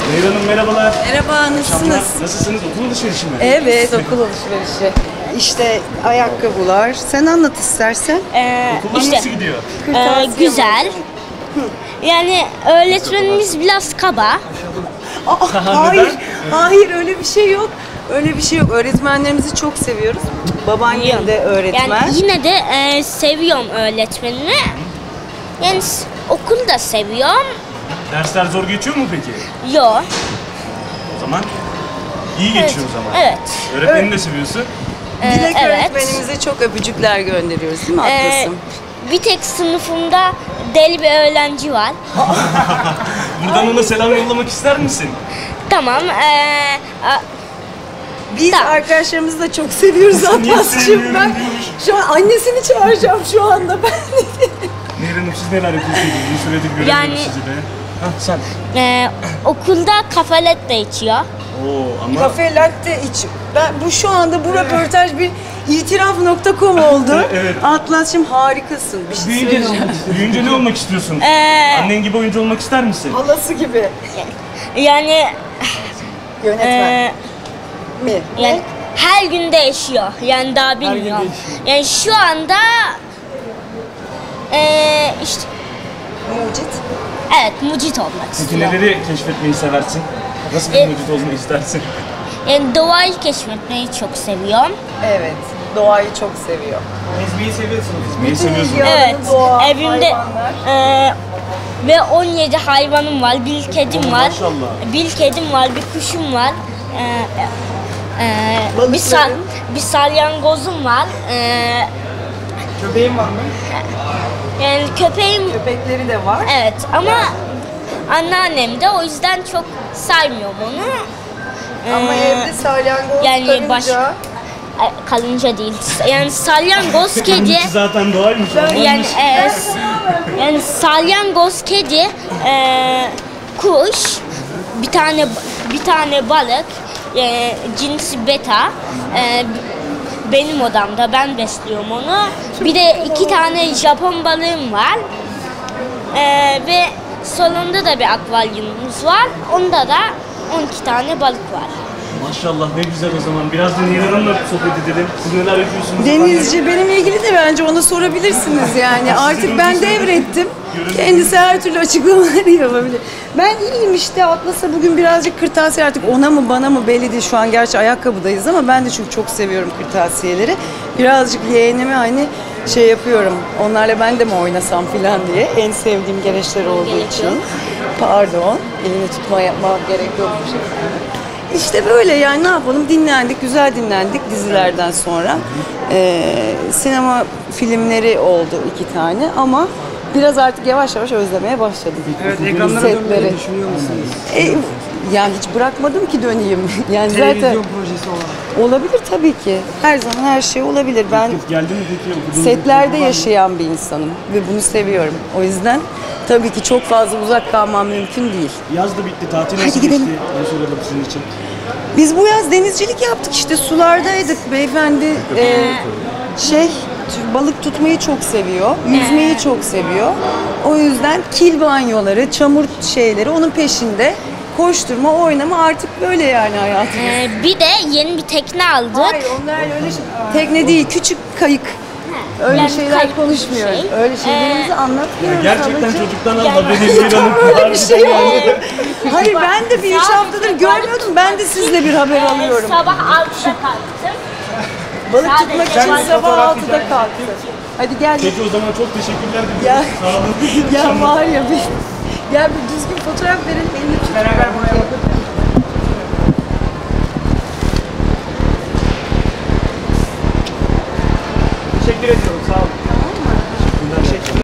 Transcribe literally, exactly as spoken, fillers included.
Nehir Hanım merhabalar. Merhaba, nasılsınız? Nasılsınız? Okul alışverişi mi? Evet, okul alışverişi. İşte ayakkabılar. Sen anlat istersen. Ee, Okullar işte nasıl gidiyor? e, Kırtasiye güzel. Yani öğretmenimiz biraz kaba. Aa, hayır, hayır öyle bir şey yok. Öyle bir şey yok. Öğretmenlerimizi çok seviyoruz. Babaannem de öğretmen. Yani yine de e, seviyorum öğretmenini. Yani s- okulu da seviyorum. Dersler zor geçiyor mu peki? Yo. O zaman iyi geçiyor o zaman. Evet. Öğretmenini de seviyorsun. Dilek Ee, evet. öğretmenimize çok öpücükler gönderiyoruz değil mi Ee, Atlas'ım? bir tek sınıfımda deli bir öğrenci var. Buradan ona selam yollamak ister misin? Tamam. ee, a- Biz Tamam. arkadaşlarımızı da çok seviyoruz Atlas'cığım. sevmiyorum Ben diyormuş. şu an annesini çağıracağım şu anda ben. Nehir Hanım siz neler yapıyorsunuz? Bir süredir göremiyoruz Yani- sizi de. Hah sen. ee, okulda kafelet de içiyor. Oo ama Kafe latte iç. Ben bu şu anda bu röportaj bir itiraf nokta com oldu. Evet. Atlas'cığım harikasın. Bir şey büyüyünce, söyleyeceğim. büyüyünce ne olmak istiyorsun? Ee, Annen gibi oyuncu olmak ister misin? Halası gibi. Yani Yönetmen ee, mi? Yani her gün değişiyor. Yani daha bilmiyorum. değişiyor. Yani şu anda eee işte Mucit. evet mucit olmak Peki istiyorum. neleri keşfetmeyi seversin? Nasıl bir E- mucit olmayı istersin? Yani doğayı keşfetmeyi çok seviyorum. Evet. Doğayı çok seviyor. Ezmeyi seviyorsunuz. Ezmeyi Bütün seviyorsun. ilgi alanı Evet. doğa, Evimde hayvanlar. eee, ve on yedi hayvanım var. Bir kedim Oo, var. maşallah. Bir kedim var. Bir kuşum var. Eee, eee, bir, sal, Balıkların. bir salyangozum var. Eee, Köpeğin var mı? yani köpeğim Köpekleri de var. evet ama anneannem de o yüzden çok saymıyorum onu. Ama Ee, evde salyangoz, yani karınca. baş- Ay, kalınca değil. Yani salyangoz kedi. Benimki zaten doğaymış. Yani e, s- yani salyangoz kedi, e, kuş, bir tane bir tane balık, e, cinsi beta. E, benim odamda ben besliyorum onu. Bir de iki tane Japon balığım var. E, ve salonda da bir akvaryumumuz var. Onda da on iki tane balık var. Maşallah ne güzel o zaman. Biraz da Nehir Hanım'la sohbet edelim. Siz neler yapıyorsunuz? Denizci benimle ilgili de bence ona sorabilirsiniz yani. Artık ben devrettim. Kendisi her türlü açıklamaları yapabilir. Ben iyiyim işte Atlas'a bugün birazcık kırtasiye artık ona mı bana mı belli değil. Şu an gerçi ayakkabıdayız ama ben de çünkü çok seviyorum kırtasiyeleri. Birazcık yeğenime hani şey yapıyorum. Onlarla ben de mi oynasam falan diye. En sevdiğim gereçler olduğu Gerek için. yok. Pardon. Elini tutma yapmak gerek yokmuş. İşte böyle yani ne yapalım dinlendik, güzel dinlendik dizilerden sonra. Ee, sinema filmleri oldu iki tane ama biraz artık yavaş yavaş özlemeye başladım. Evet, ekranlara dönmeyi düşünüyor musunuz? E, yani hiç bırakmadım ki döneyim. Yani zaten Televizyon projesi olarak. olabilir tabii ki. Her zaman her şey olabilir. Ben Geldi mi peki? Okuduğunuz setlerde okul var mı? yaşayan bir insanım ve bunu seviyorum. O yüzden tabii ki çok fazla uzak kalmam mümkün değil. Yaz da bitti. Tatil Hadi nasıl gidelim. geçti? Ne soralım sizin için? Biz bu yaz denizcilik yaptık işte sulardaydık beyefendi e, şey t- balık tutmayı çok seviyor, yüzmeyi çok seviyor. O yüzden kil banyoları, çamur şeyleri onun peşinde. Koşturma, oynama artık böyle yani hayatımız. E, bir de yeni bir tekne aldık. Hayır onlar öyle şey. Tekne değil küçük kayık. Öyle Yani şeyler kayık bir konuşmuyoruz. şey. Öyle şeylerimizi anlatmıyoruz. Gerçekten ablacığım. çocuktan Yani- alma beni Nehir Hanım. Öyle bir şey Harbiden yani. yok. Hayır ben de bir üç haftadır görmüyordum. Ben de sizle bir haber E, alıyorum. sabah altıda kalktım. Balık Sadece tutmak ben için sabah altıda kalktım. Hadi gel. Peki o zaman çok teşekkürler Ya, diliyorum. Sağ olun. ya var ya bir, gel bir düzgün fotoğraf verin. Elini tut. Beraber buraya bakın.